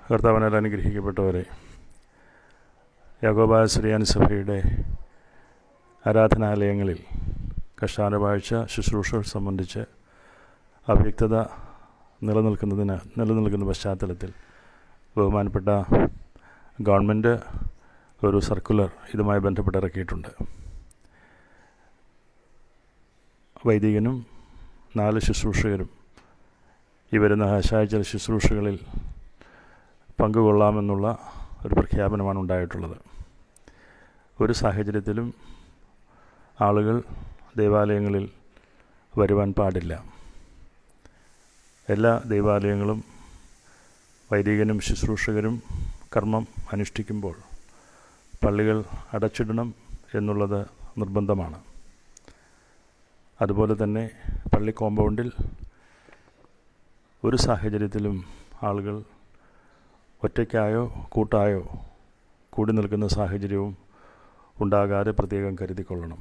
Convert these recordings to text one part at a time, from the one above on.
കർത്താവിനാൽ അനുഗ്രഹിക്കപ്പെട്ടവരെ, യാക്കോബായ സുറിയാനി സഭയുടെ ആരാധനാലയങ്ങളിൽ കർശാനവാഴ്ച ശുശ്രൂഷകൾ സംബന്ധിച്ച് അവ്യക്തത നിലനിൽക്കുന്ന പശ്ചാത്തലത്തിൽ ബഹുമാനപ്പെട്ട ഗവൺമെൻറ് ഒരു സർക്കുലർ ഇതുമായി ബന്ധപ്പെട്ട് ഇറക്കിയിട്ടുണ്ട്. വൈദികനും 4 ശുശ്രൂഷകരും ഈ വരുന്ന ആഴ്ച ശുശ്രൂഷകളിൽ പങ്കുകൊള്ളാമെന്നുള്ള ഒരു പ്രഖ്യാപനമാണ് ഉണ്ടായിട്ടുള്ളത്. ഒരു സാഹചര്യത്തിലും ആളുകൾ ദേവാലയങ്ങളിൽ വരുവാൻ പാടില്ല. എല്ലാ ദേവാലയങ്ങളും വൈദികനും ശുശ്രൂഷകരും കർമ്മം അനുഷ്ഠിക്കുമ്പോൾ പള്ളികൾ അടച്ചിടണം എന്നുള്ളത് നിർബന്ധമാണ്. അതുപോലെ തന്നെ പള്ളി കോമ്പൗണ്ടിൽ ഒരു സാഹചര്യത്തിലും ആളുകൾ ഒറ്റയ്ക്കായോ കൂട്ടായോ കൂടി നിൽക്കുന്ന സാഹചര്യവും ഉണ്ടാകാതെ പ്രത്യേകം കരുതിക്കൊള്ളണം.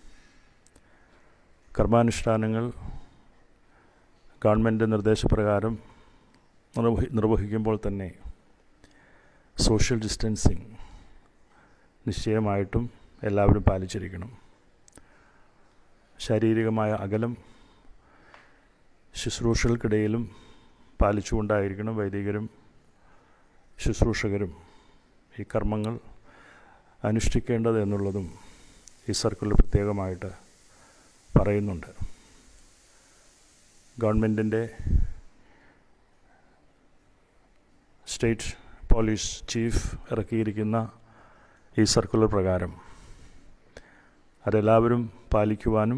കർമാനുഷ്ഠാനങ്ങൾ ഗവൺമെൻറ് നിർദ്ദേശപ്രകാരം നിർവഹിക്കുമ്പോൾ തന്നെ സോഷ്യൽ ഡിസ്റ്റൻസിങ് നിശ്ചയമായിട്ടും എല്ലാവരും പാലിച്ചിരിക്കണം. ശാരീരികമായ അകലം ശുശ്രൂഷകൾക്കിടയിലും പാലിച്ചുകൊണ്ടായിരിക്കണം വൈദികരും ശുശ്രൂഷകരും ഈ കർമ്മങ്ങൾ അനുഷ്ഠിക്കേണ്ടത് എന്നുള്ളതും ഈ സർക്കുലർ പ്രത്യേകമായിട്ട് പറയുന്നുണ്ട്. ഗവൺമെൻറ്റിൻ്റെ സ്റ്റേറ്റ് പോലീസ് ചീഫ് ഇറക്കിയിരിക്കുന്ന ഈ സർക്കുലർ പ്രകാരം അതെല്ലാവരും പാലിക്കുവാനും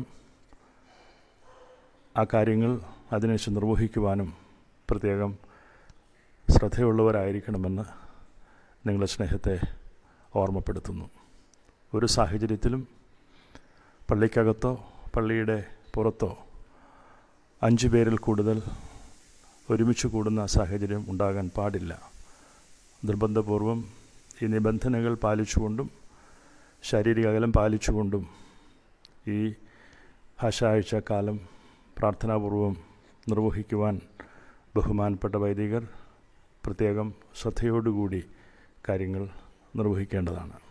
ആ കാര്യങ്ങൾ അതിനനുസരിച്ച് നിർവഹിക്കുവാനും പ്രത്യേകം ശ്രദ്ധയുള്ളവരായിരിക്കണമെന്ന് നിങ്ങളുടെ സ്നേഹത്തെ ഓർമ്മപ്പെടുത്തുന്നു. ഒരു സാഹചര്യത്തിലും പള്ളിക്കകത്തോ പള്ളിയുടെ പുറത്തോ 5 പേരിൽ കൂടുതൽ ഒരുമിച്ച് കൂടുന്ന സാഹചര്യം ഉണ്ടാകാൻ പാടില്ല. നിർബന്ധപൂർവം ഈ നിബന്ധനകൾ പാലിച്ചുകൊണ്ടും ശാരീരിക അകലം പാലിച്ചുകൊണ്ടും ഈ ആഴ്ച കാലം പ്രാർത്ഥനാപൂർവം നിർവഹിക്കുവാൻ ബഹുമാനപ്പെട്ട വൈദികർ പ്രത്യേകം ശ്രദ്ധയോടുകൂടി കാര്യങ്ങൾ നിർവഹിക്കേണ്ടതാണ്.